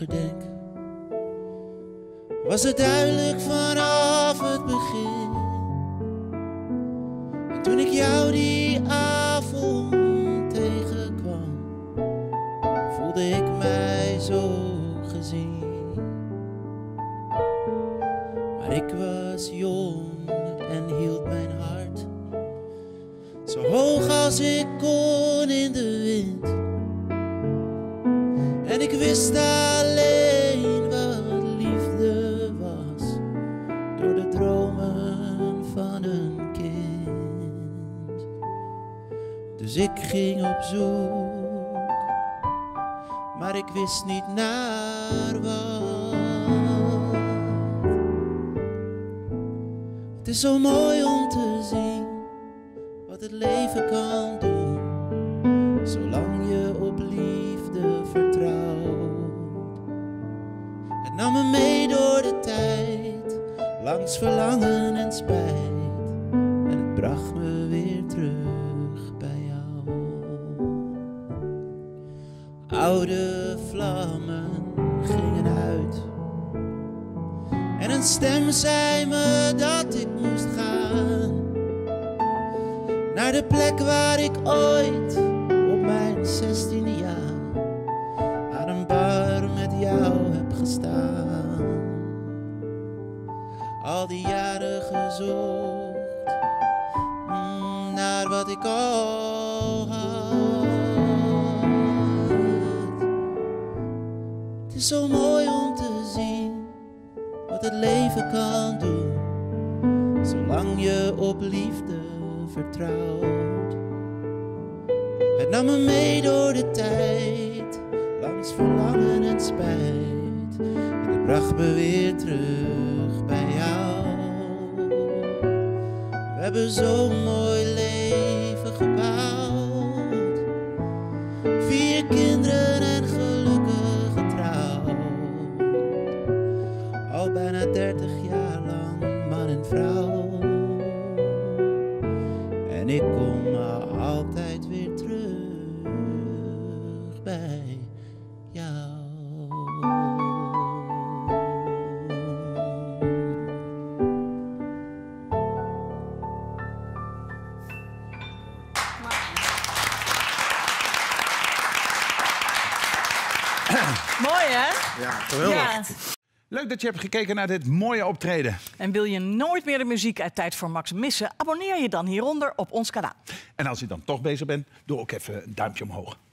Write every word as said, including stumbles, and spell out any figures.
teruggedenk, was het duidelijk vanaf het begin. En toen ik jou die avond tegenkwam, voelde ik mij zo gezien. Maar ik was jong en hield mijn hart zo hoog als ik kon in de wind. En ik wist alleen wat liefde was, door de dromen van een kind. Dus ik ging op zoek, maar ik wist niet naar wat. Het is zo mooi om te zien wat het leven kan doen, zolang je op liefde vertrouwt. Het nam me mee door de tijd, langs verlangen en spijt, en het bracht me weer terug bij jou. Oude vlammen gingen uit en een stem zei me dat ik moest gaan naar de plek waar ik ooit op mijn zestiende jaar aan een bar met jou heb gestaan. Al die jaren gezocht mm, naar wat ik al had. Het is zo mooi om te zien wat het leven kan doen, zolang je op liefde vertrouwt. Het nam me mee door de tijd, langs verlangen en spijt, en het bracht me weer terug bij jou. We hebben zo'n mooi leven gebouwd, vier kinderen en gelukkig getrouwd, al bijna dertig jaar lang man en vrouw. En ik kom altijd weer terug bij jou. Mooi, hè? Ja, geweldig. Ja. Leuk dat je hebt gekeken naar dit mooie optreden. En wil je nooit meer de muziek uit Tijd voor Max missen? Abonneer je dan hieronder op ons kanaal. En als je dan toch bezig bent, doe ook even een duimpje omhoog.